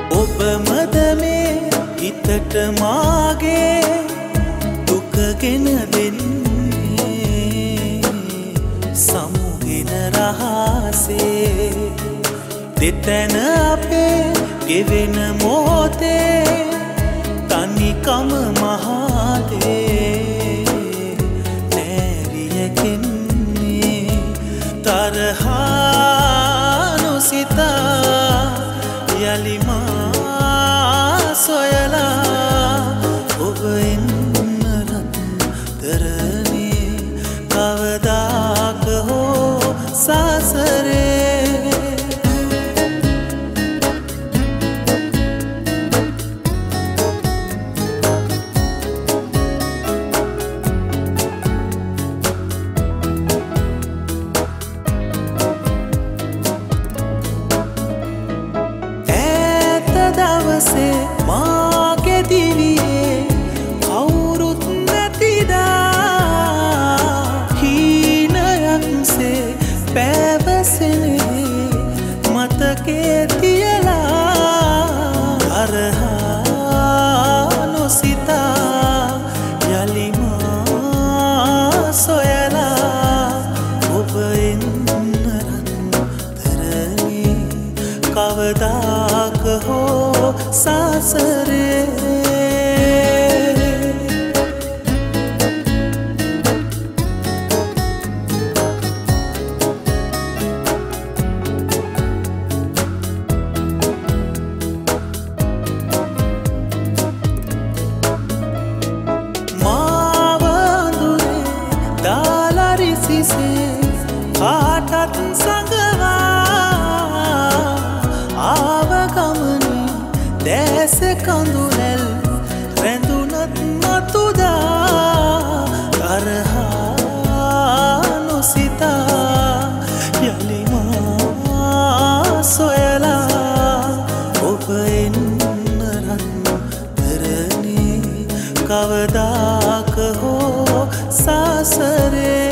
ඔබමද මේ හිතට මාගේ දුක ගෙන දෙන්නේ සමුගෙන රහසේ දෙතැන අපේ ගෙවෙන මොහොතේ තනිකම මහදේ නැරියකෙන්නේ තරහා නොසිතා යලිමා සොයලා ඔබ එන්න රත්තරනේ කවදාක හෝ සසරේ දවසේ මාගේ දිවියේ කවුරුත් නැතිදා හීනයක්සේ පැවසෙනේ මතකේ තියලා අරහා නොසිතා යලිමා සොයලා ඔබ එන්න රත්තරනේ කවදාක හෝ සසරේ මාව අඳුරේ දාලා රිසිසේ කාටත් සඟවා ආව ගමනේ දැස කඳුලැල් රැඳුනත් මතුදා තරහා නොසිතා යලිමා සොයලා ඔබ එන්න රත්තරනේ කවදාක හෝ සසරේ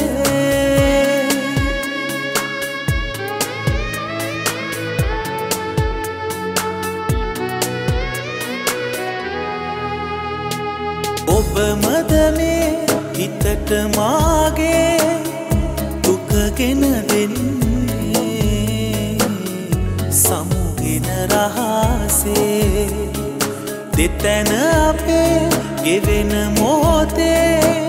ඔබමද මේ හිතට මාගේ දුක ගෙන දෙන්නේ සමුගෙන රහසේ දෙතැන අපේ ගෙවෙන මොහොතේ